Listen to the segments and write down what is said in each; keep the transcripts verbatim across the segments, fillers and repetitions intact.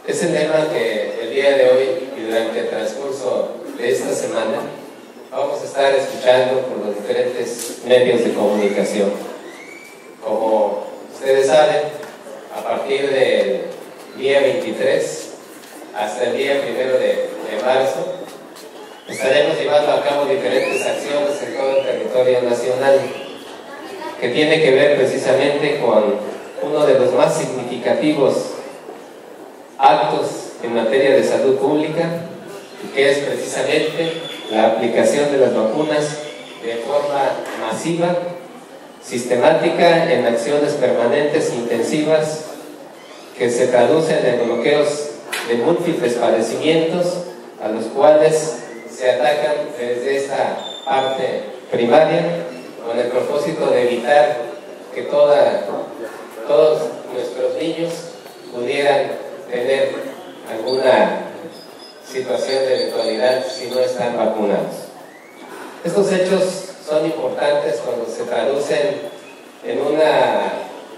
Es el lema que el día de hoy y durante el transcurso de esta semana vamos a estar escuchando por los diferentes medios de comunicación. Como ustedes saben, a partir del día veintitrés hasta el día primero de, de marzo, estaremos llevando a cabo diferentes acciones en todo el territorio nacional que tiene que ver precisamente con uno de los más significativos actos en materia de salud pública, que es precisamente la aplicación de las vacunas de forma masiva, sistemática, en acciones permanentes e intensivas que se traducen en bloqueos de múltiples padecimientos a los cuales se atacan desde esta parte primaria con el propósito de evitar que toda, todos nuestros niños pudieran tener alguna situación de eventualidad si no están vacunados. Estos hechos son importantes cuando se traducen en una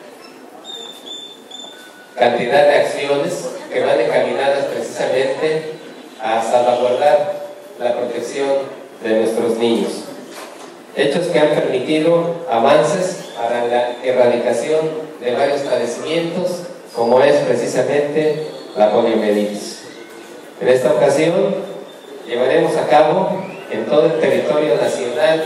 cantidad de acciones que van encaminadas precisamente a salvaguardar la protección de nuestros niños. Hechos que han permitido avances para la erradicación de varios padecimientos, como es precisamente la poliomielitis. En esta ocasión llevaremos a cabo en todo el territorio nacional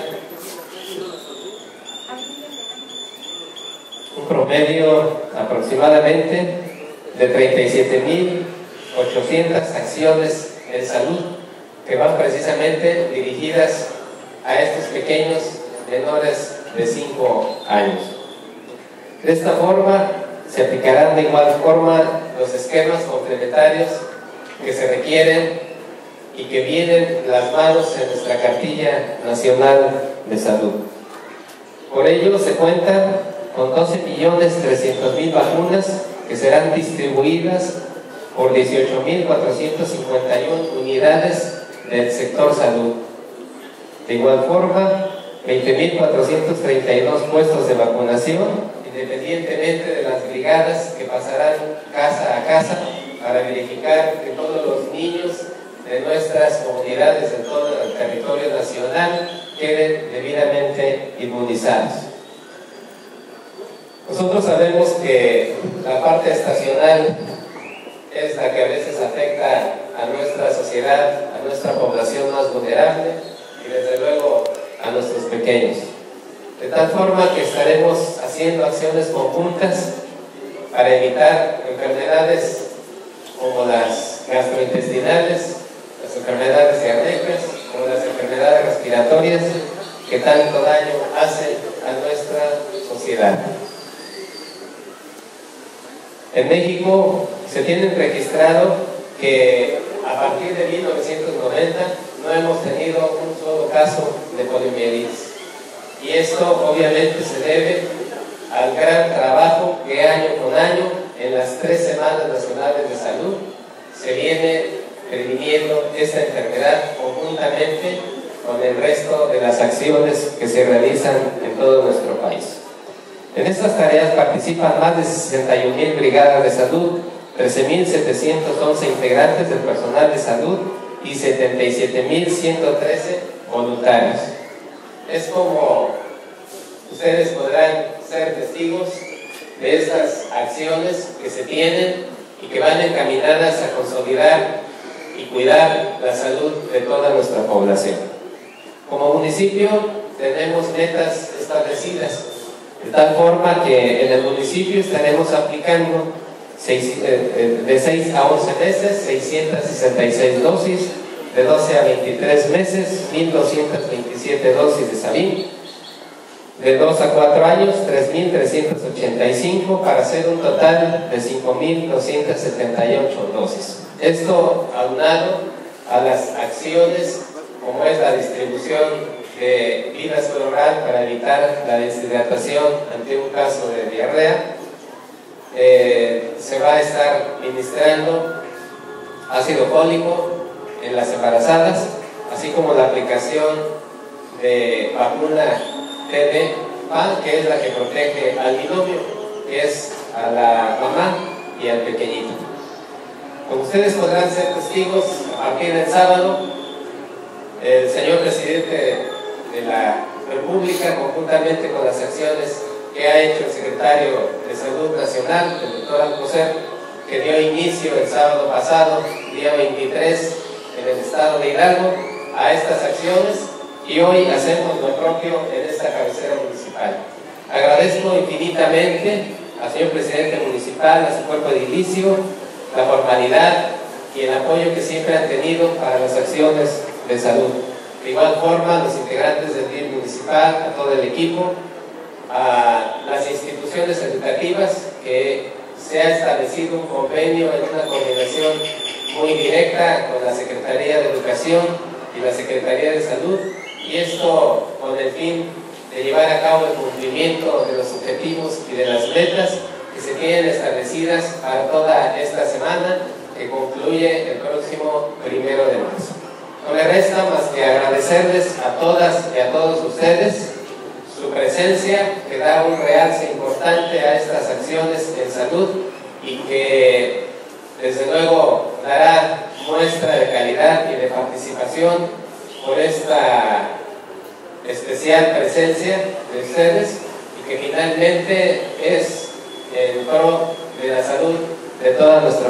un promedio aproximadamente de treinta y siete mil ochocientas acciones en salud que van precisamente dirigidas a estos pequeños menores de cinco años. De esta forma se aplicarán de igual forma los esquemas complementarios que se requieren y que vienen plasmados en nuestra Cartilla Nacional de Salud. Por ello se cuenta con doce millones trescientas mil vacunas que serán distribuidas por dieciocho mil cuatrocientas cincuenta y una unidades del sector salud. De igual forma, veinte mil cuatrocientos treinta y dos puestos de vacunación, independientemente de las brigadas que pasarán casa a casa para verificar que todos los niños de nuestras comunidades en todo el territorio nacional queden debidamente inmunizados. Nosotros sabemos que la parte estacional es la que a veces afecta a nuestra sociedad, a nuestra población más vulnerable y desde luego a nuestros pequeños. De tal forma que estaremos haciendo acciones conjuntas para evitar enfermedades como las gastrointestinales, las enfermedades diarreicas, como las enfermedades respiratorias que tanto daño hacen a nuestra sociedad. En México se tiene registrado que a partir de mil novecientos noventa no hemos tenido un solo caso de poliomielitis. Y esto obviamente se debe al gran trabajo que año con año en las tres semanas nacionales de salud se viene previniendo esta enfermedad conjuntamente con el resto de las acciones que se realizan en todo nuestro país. En estas tareas participan más de sesenta y una mil brigadas de salud, trece mil setecientos once integrantes del personal de salud y setenta y siete mil ciento trece voluntarios. Es como ustedes podrán ser testigos de estas acciones que se tienen y que van encaminadas a consolidar y cuidar la salud de toda nuestra población. Como municipio tenemos metas establecidas, de tal forma que en el municipio estaremos aplicando seis, eh, de seis a once meses seiscientas sesenta y seis dosis, de doce a veintitrés meses mil doscientas veintisiete dosis de Sabin, de dos a cuatro años tres mil trescientas ochenta y cinco, para hacer un total de cinco mil doscientas setenta y ocho dosis. Esto aunado a las acciones como es la distribución de vidas oral para evitar la deshidratación ante un caso de diarrea. Eh, se va a estar ministrando ácido fólico en las embarazadas, así como la aplicación de vacuna T D A, que es la que protege al binomio, que es a la mamá y al pequeñito. Como ustedes podrán ser testigos, a partir del sábado, el señor presidente de la República, conjuntamente con las acciones que ha hecho el secretario de Salud Nacional, el doctor Alcocer, que dio inicio el sábado pasado, día veintitrés, en el estado de Hidalgo, a estas acciones, y hoy hacemos lo propio en esta cabecera municipal. Agradezco infinitamente al señor presidente municipal, a su cuerpo edilicio, la formalidad y el apoyo que siempre han tenido para las acciones de salud. De igual forma, los integrantes del D I F municipal, a todo el equipo, a las instituciones educativas, que se ha establecido un convenio en una coordinación muy directa con la Secretaría de Educación y la Secretaría de Salud, y esto con el fin de llevar a cabo el cumplimiento de los objetivos y de las metas que se tienen establecidas para toda esta semana, que concluye el próximo primero de marzo. No me resta más que agradecerles a todas y a todos ustedes su presencia, que da un realce importante a estas acciones en salud y que desde luego dará muestra de calidad y de participación por esta especial presencia de ustedes, y que finalmente es en pro de la salud de toda nuestra